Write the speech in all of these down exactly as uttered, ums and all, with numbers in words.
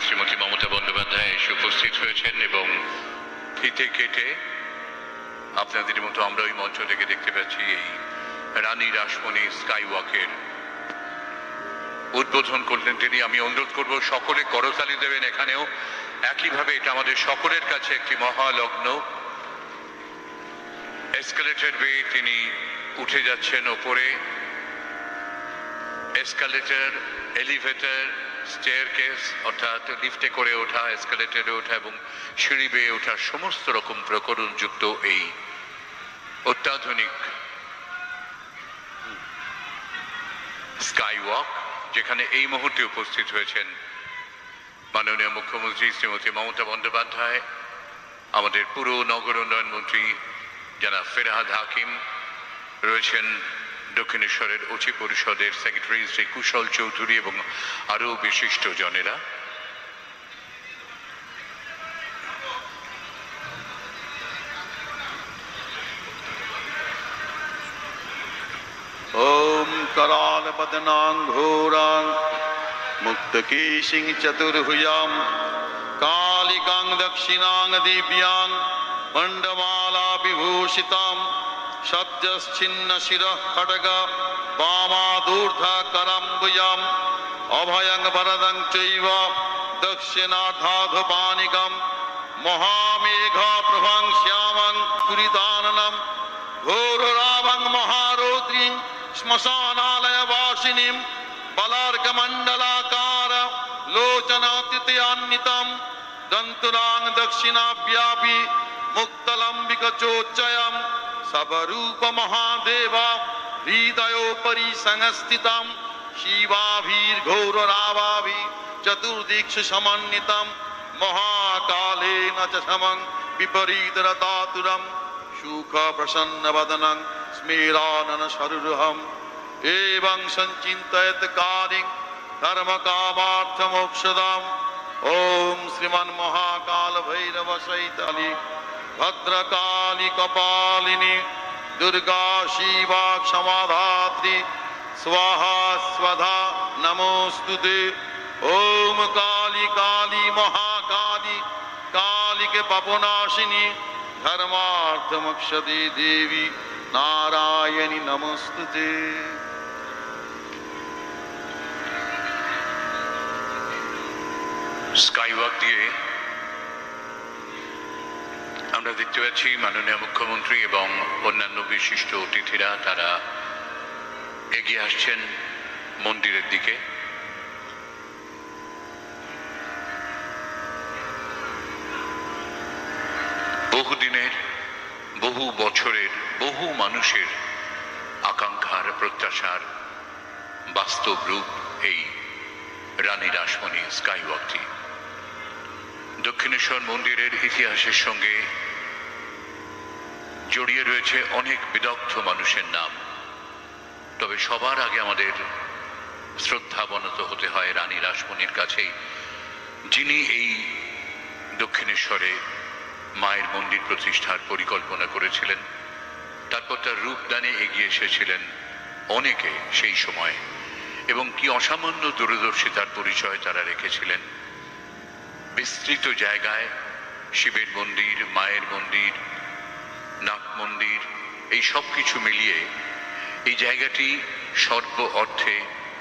শ্রীমতী মমতা বন্দ্যোপাধ্যায় এসে উপস্থিত হয়েছেন এবং ফিতে কেটে আপনাদের মতো আমরা ওই মঞ্চ থেকে দেখতে পাচ্ছি এই রানী রাসমণি স্কাই ওয়াকের উদ্বোধন করলেন তিনি। আমি অনুরোধ করব সকলে করতালি দেবেন এখানেও একইভাবে। এটা আমাদের সকলের কাছে একটি মহালগ্ন। এসকালেটর বেয়ে তিনি উঠে যাচ্ছেন ওপরে। এসকালেটর, এলিভেটর, স্টেয়ারকেস অর্থাৎ লিফটে করে ওঠা, এসকালেটরে ওঠা এবং সিঁড়ি বেয়ে ওঠার সমস্ত রকম প্রকরণযুক্ত এই অত্যাধুনিক স্কাই ওয়াক, যেখানে এই মুহূর্তে উপস্থিত হয়েছেন মাননীয় মুখ্যমন্ত্রী শ্রীমতী মমতা বন্দ্যোপাধ্যায়, আমাদের পুরো নগর উন্নয়ন মন্ত্রী জনাব ফেরহাদ হাকিম, রয়েছেন দক্ষিণেশ্বরের অচি পরিষদের সেক্রেটারি শ্রী কুশল চৌধুরী এবং আরও বিশিষ্ট জনেরা। ओम कराल बदनां घोरां मुक्तकेशिं चतुर्भुजां कालिकां दक्षिणां दिव्यां मंडमाला विभूषितां सद्यश्चिन्न शिरः खड्ग वामादूर्धा करम्बुजां अभयं वरदं चैव दक्षिणार्धाधपानिकं महामेघा प्रभं श्यामं पुरिदाननं घोररावं महारौद्रीं श्मशानालय वासिनीं बलार्कमण्डलाकार लोचनातिथयान्वितं दन्तुरां दक्षिणाव्यापी मुक्तलम्बिकचोच्चयं सबरूप महादेव हृदयोपरि संस्थितं शिवाभिर्घोररावाभि चतुर्दिक्षु समन्वितं महाकालेन च समं विपरीतरतातुरं सुख प्रसन्न वदनं स्मेरानन सरुरुहम् एवं संचिन्तयत कारिं धर्म कामार्थ मोक्षदाम् ओम श्रीमन् महाकाल भैरव सहिताली भद्रकाली कपालिनी दुर्गा शिवा क्षमाधात्री स्वाहा स्वधा नमोस्तुते। ओम काली काली महाकाली काली के पापनाशिनी धर्मार्थ मोक्षदे देवी नारायणी नमोस्तुते। স্কাই ওয়াক দিয়ে আমরা দেখতে পাচ্ছি মাননীয় মুখ্যমন্ত্রী এবং অন্যান্য বিশিষ্ট অতিথিরা তারা এগিয়ে আসছেন মন্দিরের দিকে। বহুদিনের, বহু বছরের, বহু মানুষের আকাঙ্ক্ষার, প্রত্যাশার বাস্তব রূপ এই রানী রাসমণি স্কাই ওয়াকটি। দক্ষিণেশ্বর মন্দিরের ইতিহাসের সঙ্গে জড়িয়ে রয়েছে অনেক বিদগ্ধ মানুষের নাম, তবে সবার আগে আমাদের শ্রদ্ধাবনত হতে হয় রানী রাসমণির কাছেই, যিনি এই দক্ষিণেশ্বরে মায়ের মন্দির প্রতিষ্ঠার পরিকল্পনা করেছিলেন। তারপর তার রূপদানে এগিয়ে এসেছিলেন অনেকে সেই সময়, এবং কি অসামান্য দূরদর্শিতার পরিচয় তারা রেখেছিলেন। বিস্তৃত জায়গায় শিবের মন্দির, মায়ের মন্দির, নাগ মন্দির, এই সব কিছু মিলিয়ে এই জায়গাটি সর্ব অর্থে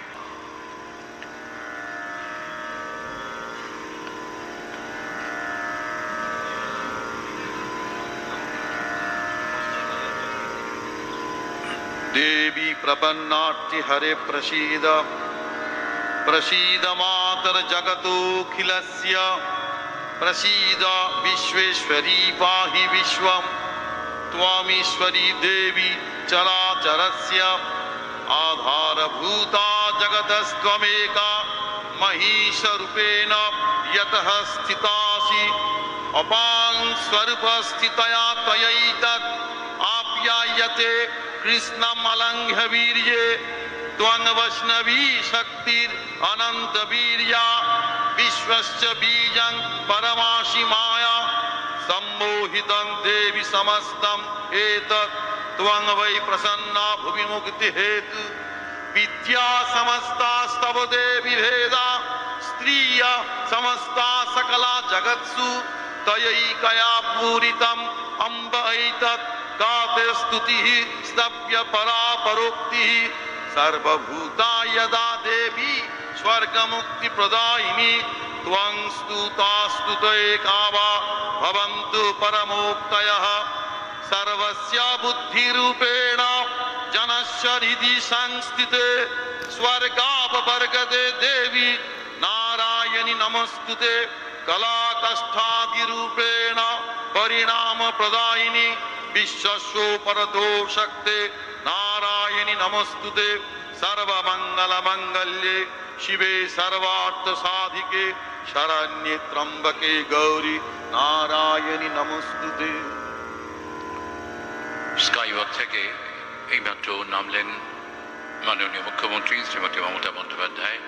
देवी प्रपन्नार्ति हरे प्रसीद प्रसीद मातर जगतोऽखिलस्य प्रसीद विश्वेश्वरी पाहि विश्वं त्वामीश्वरी देवी चराचरस्य आधारभूता जगतस्त्वमेका महिषरूपेण यतः स्थितासि अपां स्वरूपस्थितया त्वयैतत् आप्यायते कृष्णम् अलङ्घ्य वीर्ये त्वं वैष्णवी शक्तिर् अनंत वीर्या विश्वस्य बीजं परमासि माया सम्मोहितं देवी समस्तम् एतत् त्वं वै प्रसन्ना भुवि मुक्ति हेतु विद्या समस्तास्तव देवी भेदा स्त्रिय समस्ता सकला जगत्सु तयैकया पूरितम् अम्ब ऐतत् गाते स्तुतिः स्तव्य परा परोक्तिः सर्वभूता यदा देवी स्वर्गमुक्ति प्रदायिनी त्वं स्तुता स्तुतैकावा भवन्तु परमोक्तयः सर्वस्य बुद्धिरूपेण जनस्य हृदि संस्थिते स्वर्गापवर्गते देवी नारायणि नमस्तुते कलाकष्ठादिरूपेण परिणाम प्रदायिनी विश्वस्यो परतो शक्ते नारायणि नमस्तुते सर्वमंगल मंगल्ये शिवे सर्वार्थ साधिके शरण्ये त्र्यंबके गौरी नारायणि नमस्तुते। স্কাইওয়াক থেকে এইমাত্র নামলেন মাননীয় মুখ্যমন্ত্রী শ্রীমতী মমতা বন্দ্যোপাধ্যায়।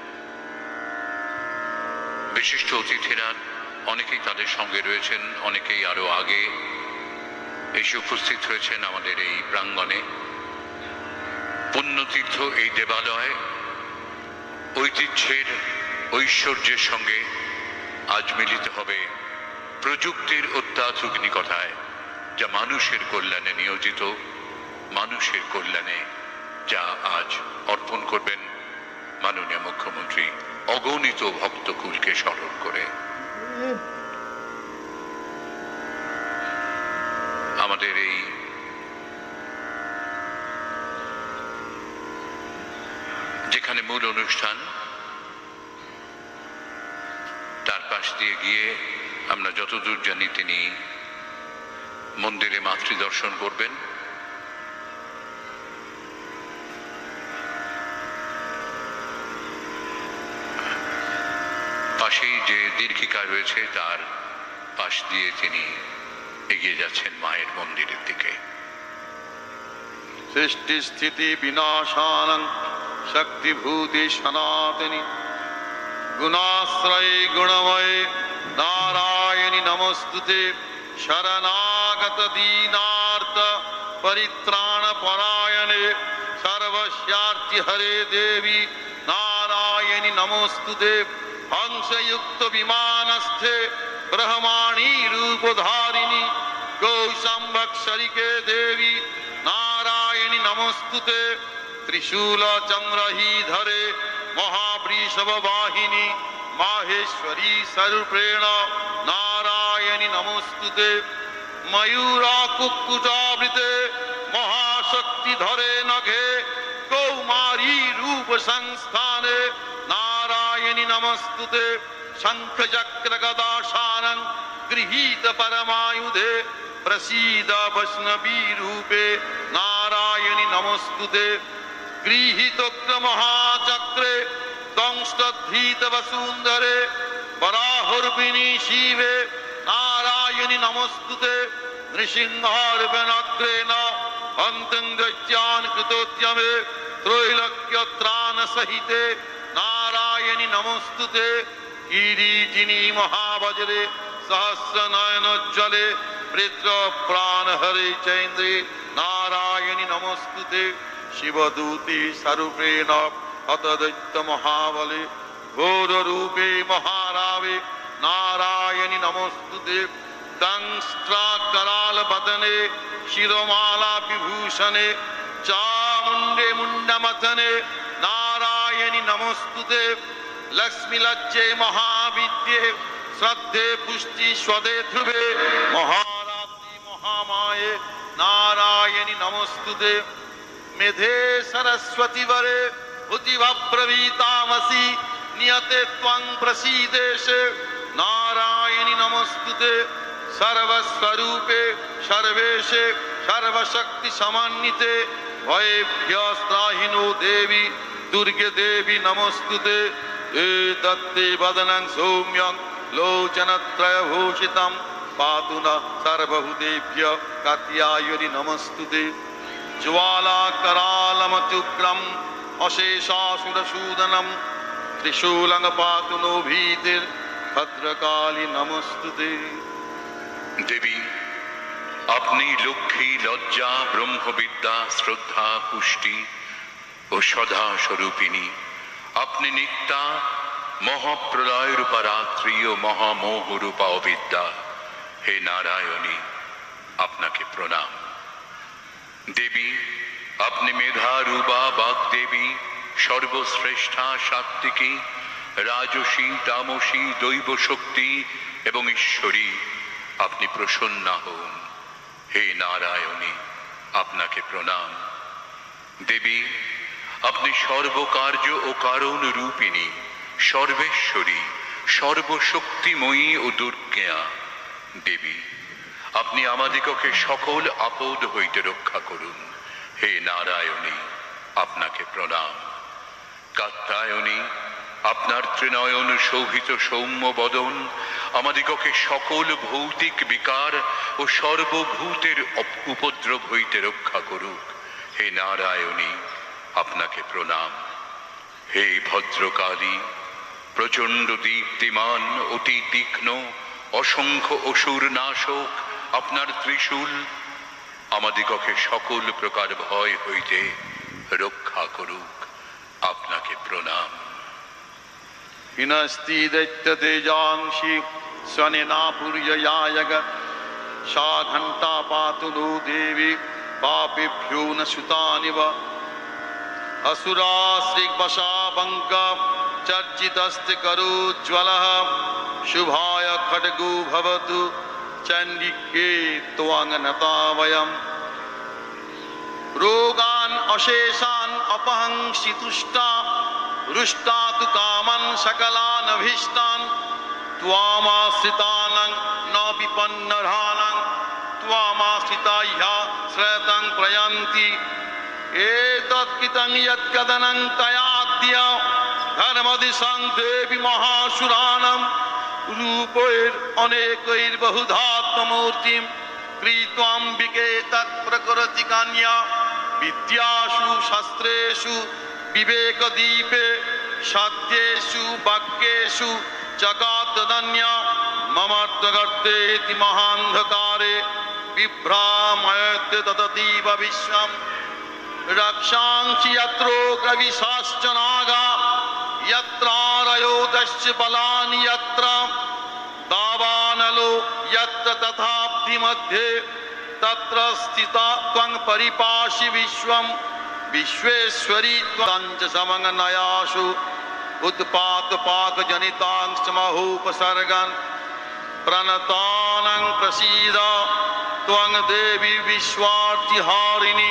বিশিষ্ট অতিথিরা অনেকেই তাদের সঙ্গে রয়েছেন, অনেকেই আরো আগে এসে উপস্থিত হয়েছেন আমাদের এই প্রাঙ্গণে। পুণ্যতীর্থ এই দেবালয় ঐতিহ্যের ঐশ্বর্যের সঙ্গে আজ মিলিত হবে প্রযুক্তির অত্যাধুনিকতায়, যা মানুষের কল্যাণে নিয়োজিত, মানুষের কল্যাণে যা আজ অর্পণ করবেন মাননীয় মুখ্যমন্ত্রী অগণিত ভক্তকুলকে স্মরণ করে। আমাদের এই যেখানে মূল অনুষ্ঠান, তার পাশ দিয়ে গিয়ে আমরা যতদূর জানি তিনি মন্দিরে মাতৃ দর্শন করবেন। পাশেই যে দীর্ঘিকা রয়েছে তার পাশ দিয়ে তিনি এগিয়ে যাচ্ছেন মায়ের মন্দিরের দিকে। সৃষ্টি স্থিতি বিনাশানং শক্তিভূতি সনাতনী গুণাশ্রয়ে গুণময়ে নারায়ণী নমস্তুতে শরণাগত দীনার্ত পরিত্রাণ পরায়ণে সর্বস্যার্থি হরে দেবী নারায়ণী নমস্তুতে হংসযুক্ত বিমানস্থে ব্রহ্মাণী রূপধারিণী গৌসম্ভক্ষরিকে দেবী নারায়ণী নমস্তুতে ত্রিশূল চন্দ্রহীধরে মহাবৃষভ বাহিনী माहेश्वरी स्वरूपेण नारायणी नमोस्तुते मयूरा कुक्कुटावृते महाशक्ति धरे नघे कौमारी रूप संस्थाने नारायणी नमस्तुते शंख चक्र गदा शानं गृहीत परमायुधे प्रसीद वैष्णवी रूपे नारायणी नमस्तुते गृहीतोग्र महाचक्रे दंष्टधीत वसुंधरे वराहुर्विनी शिवे नारायणी नमस्तुते नृसिंहार्वनग्रेण हन्तं दैत्यान् कृतोद्यमे त्रैलोक्यत्राण सहिते नारायणी नमस्तुते किरीटिनी महावज्रे सहस्रनयनोज्ज्वले प्रेत्र प्राणहरे चैन्द्रे नारायणी नमस्तुते शिवदूते स्वरूपेण अतदैत्य महाबले घोर रूपे महारावे नारायणी नमोस्तुते दंष्ट्राकराल बदने शिरोमाला विभूषणे चामुंडे मुंडमथने नारायणी नमोस्तुते लक्ष्मी लज्जे महाविद्ये श्रद्धे पुष्टि स्वदे ध्रुवे महारात्रि महामाये नारायणी नमोस्तुते मेधे सरस्वती वरे भूतिभप्रवीतामसि नियते त्वं प्रसीदेशे नारायणी नमस्तुते सर्वस्वरूपे सर्वेशे सर्वशक्ति समन्विते भयेभ्यस्त्राहिनो देवी दुर्गे देवी नमस्तुते एतत्ते वदनं सौम्यं लोचनत्रयभूषितं पातु न सर्वभूतेभ्य कात्यायनी नमस्तुते ज्वालाकरालमत्युग्रम् अशेषासुरसूदनम् त्रिशूलं पातु नो भीतिर् भद्रकाली नमस्तुते। देवी अपनी लक्ष्मी लज्जा ब्रह्मविद्या श्रद्धा पुष्टि ও সদা স্বরূপিনী, আপনি নিত্যা মহাপ্রলয় রূপা রাত্রি ও মহামোহ রূপা অবিদ্যা, হে নারায়ণী আপনাকে প্রণাম। দেবী আপনি মেধা রূপা বাগদেবী, সর্বশ্রেষ্ঠা সাত্ত্বিকী, রাজসী তামসী দৈব শক্তি এবং ঈশ্বরী, আপনি প্রসন্না হন। হে নারায়ণী আপনাকে প্রণাম। দেবী আপনি সর্বকার্য ও কারণ রূপিণী, সর্বেশ্বরী, সর্বশক্তিময়ী ও দুর্জ্ঞা। দেবী আপনি আমাদিগকে সকল আপদ হইতে রক্ষা করুন। হে নারায়ণী আপনাকে প্রণাম। কাত্যায়নী আপনার ত্রিনয়ন শোভিত সৌম্য বদন আমাদিগকে সকল ভৌতিক বিকার ও সর্বভূতের উপদ্রব হইতে রক্ষা করুক। হে নারায়ণী আপনাকে প্রণাম। হে ভদ্রকালী প্রচণ্ড দীপ্তিমান অতি তীক্ষ্ণ অসংখ্য অসুর নাশক, আপনার ত্রিশূল আমাদিগকে সকল প্রকার ভয় হইতে রক্ষা করুক। আপনাকে প্রণাম। হিনস্তি দৈত্য তেজাংশি স্বনেনা পুর্যয়ায়গ, সা ঘণ্টা পাতু নো দেবী পাপেভ্যো ন সুতানিব। असुराश्रिवशा बंक चर्चितस्ते करोज्ज्वलः, शुभाय खड्गो भवतु चण्डिके त्वं नता वयम्। रोगान् अशेषान् अपहंसि तुष्टा, रुष्टा तु कामान् सकलान् अभीष्टान्। त्वामाश्रितानां न विपन्नराणां, त्वामाश्रिता ह्यः श्रयतं प्रयान्ति। एतत्कृतं यत्कदनं तयाद्य धर्मदिशं देवी महासुराणां, रूपैरनेकैर्बहुधात्ममूर्तिं कृत्वाम्बिके तत्प्रकृति कन्या। विद्यासु शास्त्रेषु विवेकदीपे, सत्येषु वाक्येषु चकातदन्या। ममर्थगर्तेति महान्धकारे बिभ्रामयते तदतीव विश्वम्। रक्षांसि यत्रोग्रविशाश्च नागा, यत्रारयोदश्च बलानि यत्र। दावानलो यत्र तथाब्धिमध्ये, तत्र स्थिता त्वं परिपासि विश्वम्। विश्वेश्वरी त्वं च समङ्गनयासु उत्पातपाकजनितांश्च महोपसर्गन्। प्रणतानां प्रसीद त्वं देवी विश्वार्तिहारिणि,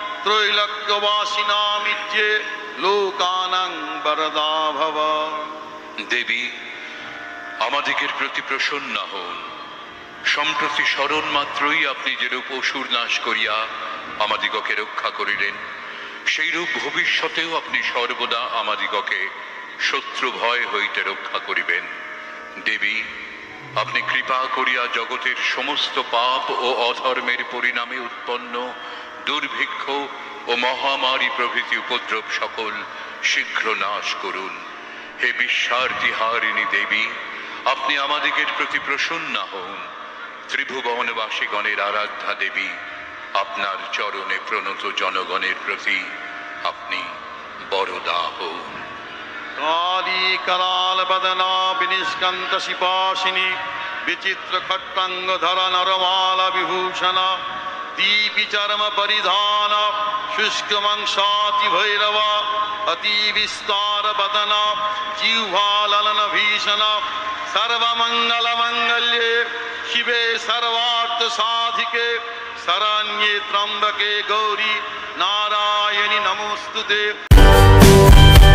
त्रैलोक्यवासिनामित्ये लोकानां वरदा भव। দেবী আমাদিগের প্রতি প্রসন্ন হন। সম্প্রতি স্মরণ মাত্রই আপনি যেরূপ অসুর নাশ করিয়া আমাদিগকে রক্ষা করিলেন, সেইরূপ ভবিষ্যতেও আপনি সর্বদা আমাদিগকে শত্রু ভয় হইতে রক্ষা করিবেন। দেবী আপনি কৃপা করিয়া জগতের সমস্ত পাপ ও অধর্মের পরিণামে উৎপন্ন দুর্ভিক্ষ ও মহামারী প্রভৃতি উপদ্রব সকল শীঘ্র নাশ করুন। হে বিশ্বার্তিহারিণী দেবী আপনি আমাদিগের প্রতি প্রসন্ন হন। ত্রিভুবনবাসীগণের আরাধ্যা দেবী আপনার চরণে প্রণত জনগণের প্রতি আপনি বরদা হন। काली कराल बदना विनिष्कंत शिपाशिनी, विचित्र खट्टांगधर नरमाल विभूषण। दीपि चर्म परिधान शुष्क मंसाति भैरव, अति विस्तार बदन जिह्वा ललन भीषण। सर्वमंगल मंगल्ये शिवे सर्वार्थ साधिके, शरण्ये त्र्यंबके गौरी नारायणि नमोस्तुते।